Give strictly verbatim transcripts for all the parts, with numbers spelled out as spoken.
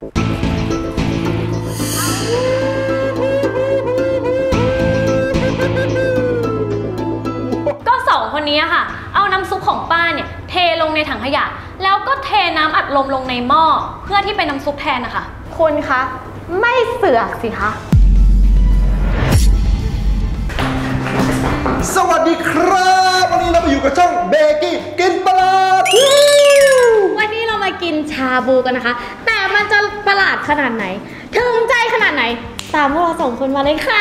ก็สองคนนี้ค่ะเอาน้ำซุปของป้าเนี่ยเทลงในถังขยะแล้วก็เทน้ำอัดลมลงในหม้อเพื่อที่เป็นน้ำซุปแทนนะคะคุณคะไม่เสือกสิคะสวัสดีครับวันนี้เราไปอยู่กับช่องเบกี้กินประหลาดวันนี้เรามากินชาบูกันนะคะแต่มันจะประหลาดขนาดไหนถึงใจขนาดไหนตามพวกเราสองคนมาเลยค่ะ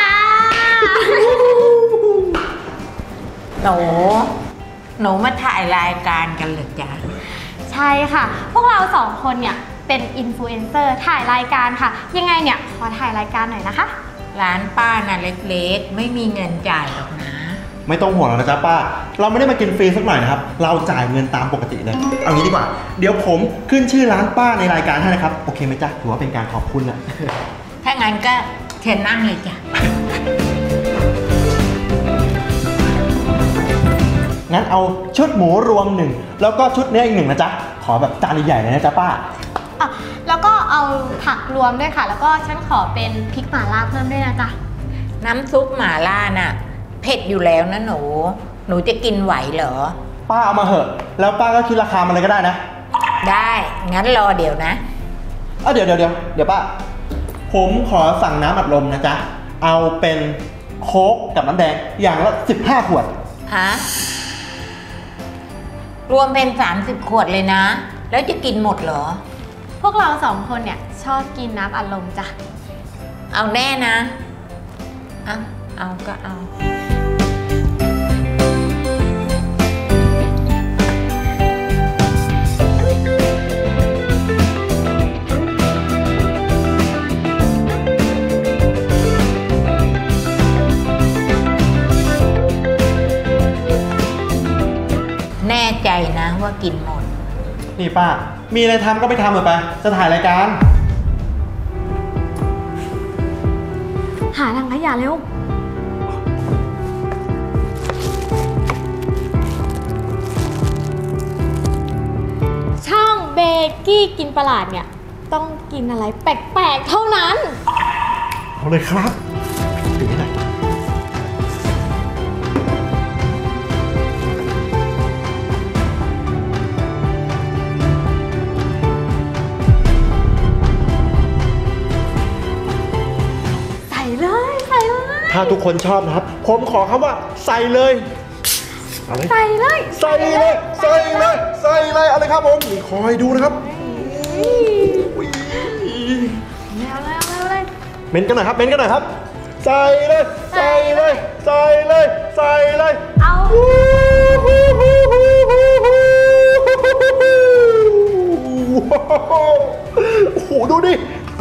หนูหนูมาถ่ายรายการกันเหรอจ๊ะใช่ค่ะพวกเราสองคนเนี่ยเป็นอินฟลูเอนเซอร์ถ่ายรายการค่ะยังไงเนี่ยขอถ่ายรายการหน่อยนะคะร้านป้าน่ะเล็กๆไม่มีเงินจ่ายหรอกนะไม่ต้องห่วงแล้วนะจ๊ะป้าเราไม่ได้มากินฟรีสักหน่อยนะครับเราจ่ายเงินตามปกติเลยเอางี้ดีกว่าเดี๋ยวผมขึ้นชื่อร้านป้าในรายการให้นะครับโอเคไหมจ๊ะถือว่าเป็นการขอบคุณนะถ้างั้นก็เชิญนั่งเลยจ้ะงั้นเอาชุดหมูรวมหนึ่งแล้วก็ชุดเนื้ออีกหนึ่งนะจ๊ะขอแบบจานใหญ่ๆเลยนะจ๊ะป้าอ่ะแล้วก็เอาผักรวมด้วยค่ะแล้วก็ฉันขอเป็นพริกหม่าล่าเพิ่มด้วยนะจ๊ะน้ำซุปหม่าล่าน่ะเผ็ดอยู่แล้วนะหนูหนูจะกินไหวเหรอป้าเอามาเหอะแล้วป้าก็คิดราคามันเลยก็ได้นะได้งั้นรอเดี๋ยวนะเออเดี๋ยวเดี๋ยวเดี๋ยวเดี๋ยวป้าผมขอสั่งน้ำอัดลมนะจ๊ะเอาเป็นโค้กกับน้ำแดงอย่างละสิบห้าขวดฮะรวมเป็นสามสิบขวดเลยนะแล้วจะกินหมดเหรอพวกเราสองคนเนี่ยชอบกินน้ำอัดลมจ้ะเอาแน่นะเอาเอาก็เอาแน่ใจนะว่ากินหมดนี่ป้ามีอะไรทำก็ไปทำเถอะไปจะถ่ายรายการหาถังขยะเร็วช่องเบกี้กินประหลาดเนี่ยต้องกินอะไรแปลกๆเท่านั้นเอาเลยครับถึงไหนถ้าทุกคนชอบนะครับผมขอคำว่าใส่เลยใส่เลยใส่เลยใส่เลยใส่เลยอะไรครับผมคอยดูนะครับแล้วแล้วแล้วเม้นกันหน่อยครับเม้นกันหน่อยครับใส่เลยใส่เลยใส่เลยใส่เลยเอาโอ้โหดูดิ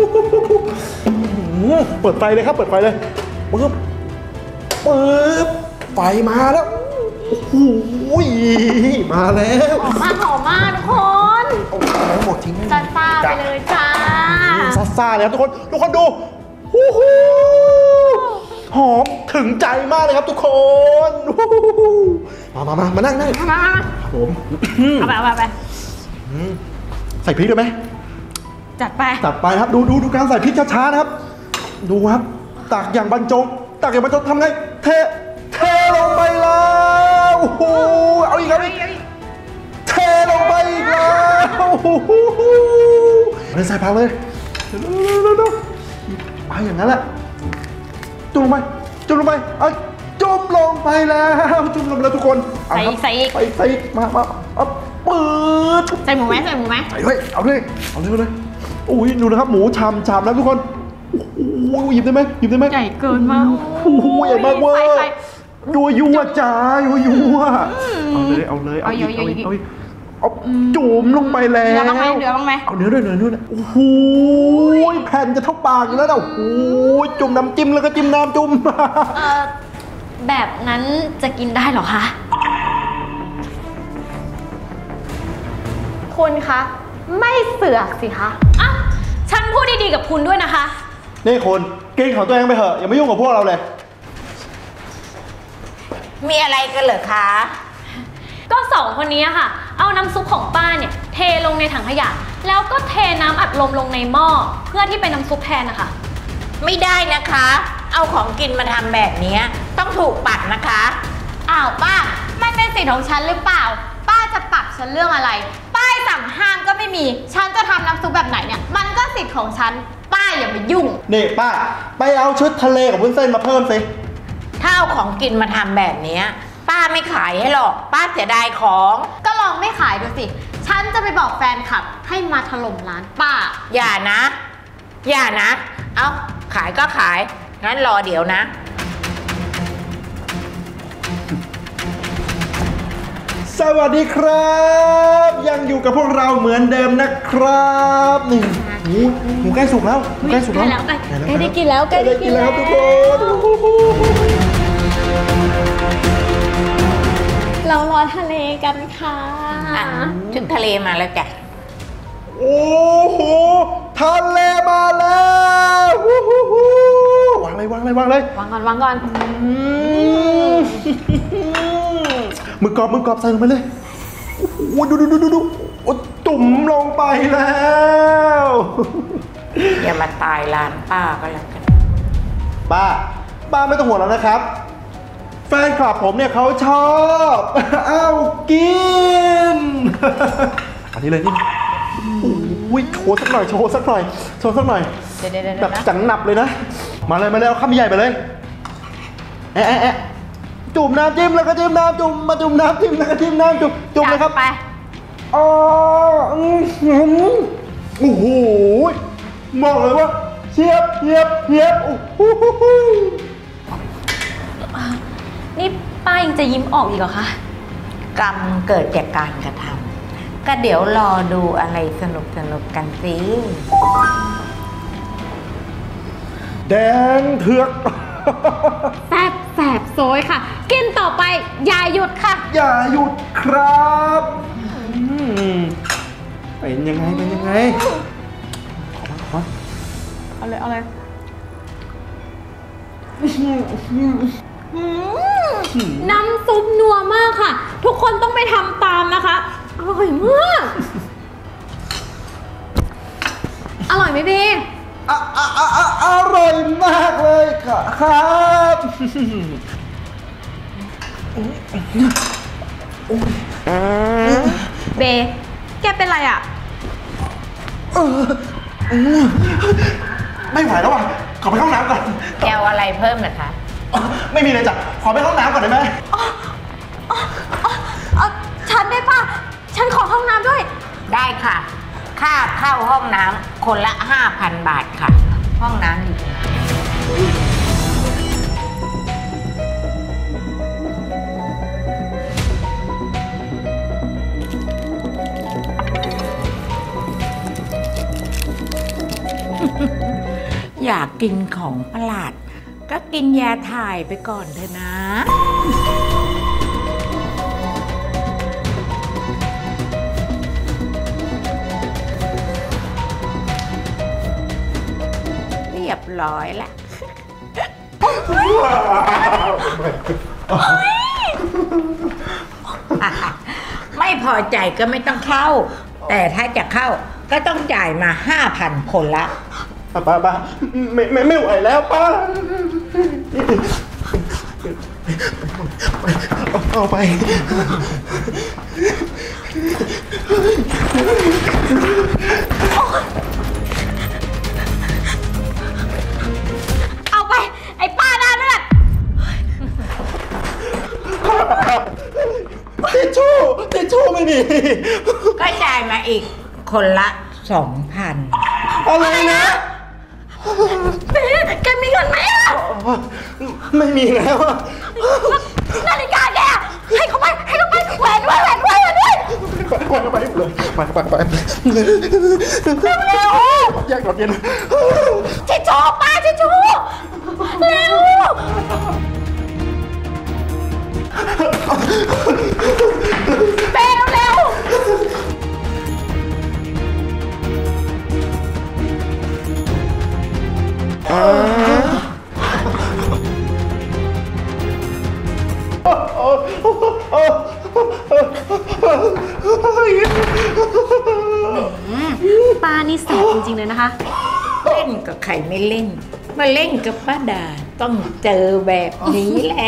เปิดไฟเลยครับเปิดไฟเลยปึ๊บปึ๊บไฟมาแล้วโอ้โหมาแล้วหอมมากหอมมากทุกคนเอาทั้งหมดทิ้งซ่าซ่าไปเลยจ้าซ่าซ่าเลยครับทุกคนทุกคนดูโอ้โหหอมถึงใจมากเลยครับทุกคนมามามามานั่งนั่งมาผมเอาไปเอาไปไปใส่พริกด้วยไหมจัดไปจัดไปครับดูดูดูการใส่พริกช้าๆนะครับดูครับตักอย่างบรรจงตักอย่างบรรจงทำไงเทเทลงไปแล้วโอ้โหเอาอีกครับเทลงไปอีกแล้วโอ้โหเลยใส่ผักเลยเร็วๆๆไปอย่างนั้นแหละจุ่มลงไปจุ่มลงไปเอาจุ่มลงไปแล้วจุ่มลงไปแล้วทุกคนใส่ใส่ใส่ใส่มามาเอาปืดใส่หมูไหมใส่หมูไหมใส่ด้วยเอาด้วยเอาด้วยเลยอุ้ยดูนะครับหมูชามชามแล้วทุกคนโอ้โหหยิบได้ไหมหยิบได้ไหมใหญ่เกินมากโอ้โหใหญ่มากเว้ยยัวยัวจ้ายัวยัวเอาเลยเอาเลยเอาอีกเอาอีกเอาอีกเอาจุ่มลงไปแล้วเนื้อบ้างไหมเนื้อบ้างไหมเอาเนื้อด้วยเนื้อด้วยโอ้โหแผ่นจะเท่าปากอยู่แล้วนะโอ้โหจุ่มน้ำจิ้มแล้วก็จิ้มน้ำจุ่มแบบนั้นจะกินได้หรอคะคุณคะไม่เสือกสิคะอ่ะฉันพูดดีๆกับคุณด้วยนะคะนี่คุณกินของตัวเองไปเถอะอย่ามายุ่งกับพวกเราเลยมีอะไรกันเหรอคะก็สองคนนี้ค่ะเอาน้ำซุปของป้าเนี่ยเทเทลงในถังขยะแล้วก็เทน้ำอัดลมลงในหม้อเพื่อที่เป็นน้ำซุปแทนนะคะไม่ได้นะคะเอาของกินมาทำแบบนี้ต้องถูกปัดนะคะอ้าวป้ามันเป็นสิทธิ์ของฉันหรือเปล่าป้าจะปรับฉันเรื่องอะไรป้ายสั่งห้ามก็ไม่มีฉันจะทำน้ำซุปแบบไหนเนี่ยมันก็สิทธิ์ของฉันป้าอย่ามายุ่งนี่ป้าไปเอาชุดทะเลกับวุ้นเส้นมาเพิ่มสิถ้าเอาของกินมาทำแบบนี้ป้าไม่ขายให้หรอกป้าเสียดายของก็ลองไม่ขายดูสิฉันจะไปบอกแฟนคลับให้มาถล่มร้านป้าอย่านะอย่านะเอาขายก็ขายงั้นรอเดี๋ยวนะสวัสดีครับยังอยู่กับพวกเราเหมือนเดิมนะครับนี่หมูหมูใกล้สุกแล้วหมูใกล้สุกแล้วใกล้ได้กินแล้วใกล้ได้กินแล้วทุกคนเรารอทะเลกันค่ะถึงทะเลมาแล้วจ้ะโอ้โหทะเลมาแล้ววางเลยวางเลยวางเลยวางก่อนวางก่อนมือกรอบมือกรอบใส่ลงไปเลยโอ้ดูดูดูดูดูโอ้ตุ่มลงไปแล้วอย่ามาตายร้านป้าก็แล้วกันป้าป้าไม่ต้องห่วงแล้วนะครับแฟนคลับผมเนี่ยเขาชอบอ้าวกินอันนี้เลยนี่โอ้ยโชว์สักหน่อยโชว์สักหน่อยโชว์สักหน่อยแบบจังหนับเลยนะมาเลยมาเลยเอาข้าวใหญ่ไปเลยแอะแอะจุ่มน้ำจิ้มแล้วก็จิ้มน้ำจุ่มมาจุ่มน้ำจิ้มแล้วก็จิ้มน้ำจุ่มจุ่มเลยครับไปอ๋อโอ้โหบอกเลยว่าเชียบเชียบเชียบโอ้โหนี่ป้ายังจะยิ้มออกอีกเหรอคะกรรมเกิดจากการกระทำก็เดี๋ยวรอดูอะไรสนุกสนุกกันสิแดงเถือกแซ่บแสบโซยค่ะกินต่อไปอย่าหยุดค่ะอย่าหยุดครับเป็นยังไงเป็นยังไงขอมาขอเอาเลยเอาเลยน้ำซุปนัวมากค่ะทุกคนต้องไปทำตามนะคะอร่อยมากอร่อยไหมพี่ออร่อยมากเลยค่ะครับเบแกเป็นไรอ่ะไม่ไหวแล้วอ่ะขอไปเข้าห้องน้ำก่อนแกวอะไรเพิ่มหรอคะไม่มีเลยจ้ะขอไปเข้าห้องน้ำก่อนได้ไหมฉันได้ป่ะฉันขอห้องน้ำด้วยได้ค่ะค่าเข้าห้องน้ำคนละ ห้าพัน บาทค่ะห้องน้ำอยู่อยากกินของประหลาดก็กินยาถ่ายไปก่อนเถอะนะเรียบร้อยละไม่พอใจก็ไม่ต้องเข้าแต่ถ้าจะเข้าก็ต้องจ่ายมา ห้าพัน คนละป้าป้าไม่ไม่ไม่ไหวแล้วป้าเอาไปเอาไปไอ้ป้าหน้าเลือดทิชชู่ทิชชู่ไม่มีก็จ่ายมาอีกคนละ สองพันอะไรนะเบ๊แกมีเงินไหมอ่ะไม่มีแล้วนาฬิกาแกให้เขาไปให้เขาไปแหวนด้วยแหวนด้วยแหวนด้วยไปไปเลยไปไปไปเร็วแยกดอกเย็นชิชูป้าชิชูเร็วเบ๊เร็วโอ้เลยนะคะเล่นกับใครไม่เล่น มาเล่นกับป้าดาต้องเจอแบบนี้แหละ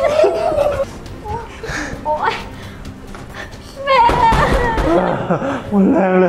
โอ๊ยแม่หมดแรงเลย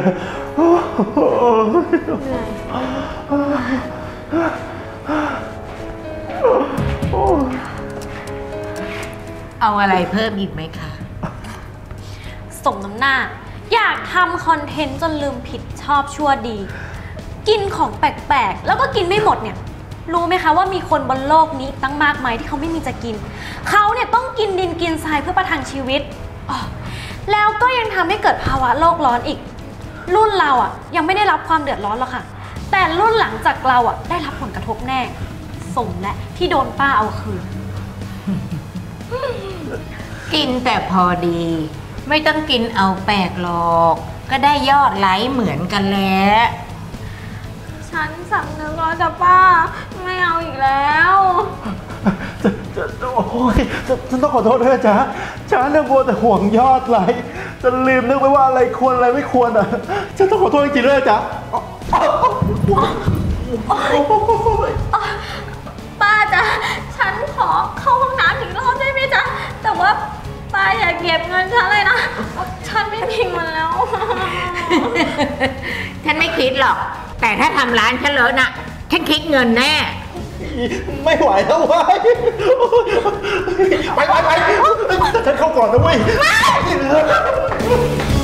เอาอะไรเพิ่มอีกไหมคะสมน้ำหน้า อยากทำคอนเทนต์จนลืมผิดชอบชั่วดี กินของแปลกๆ แล้วก็กินไม่หมดเนี่ย รู้ไหมคะว่ามีคนบนโลกนี้ตั้งมากมายที่เขาไม่มีจะกิน เขาเนี่ยต้องกินดินกินทรายเพื่อประทังชีวิตอ๋อแล้วก็ยังทำให้เกิดภาวะโลกร้อนอีก รุ่นเราอ่ะยังไม่ได้รับความเดือดร้อนหรอกค่ะ แต่รุ่นหลังจากเราอ่ะได้รับผลกระทบแน่ สมและที่โดนป้าเอาคืนกินแต่พอดี ไม่ต้องกินเอาแปลกหรอก ก็ได้ยอดไลค์เหมือนกันแหละฉันสำนึกแล้วจ้ะป้า ไม่เอาอีกแล้วจะจะจะโอ้ยจะฉันต้องขอโทษด้วยนะจ๊ะฉันเนี่ยมัวแต่ห่วงยอดไลค์จะลืมนึกไปว่าอะไรควรอะไรไม่ควรอ่ะฉันต้องขอโทษจริงๆเลยจ๊ะป้าจ๊ะ ฉันขอเข้าห้องน้ำอีกรอบได้ไหมจ๊ะ แต่ว่าป้าอย่าเก็บเงินฉันเลยนะ ฉันไม่มีเงินแล้วฉันไม่คิดหรอก แต่ถ้าทำร้านฉันเลอะน่ะ ฉันคิดเงินแน่ไม่ไหวแล้วเว้ยไปไปไปฉันเข้าก่อนนะเว้ย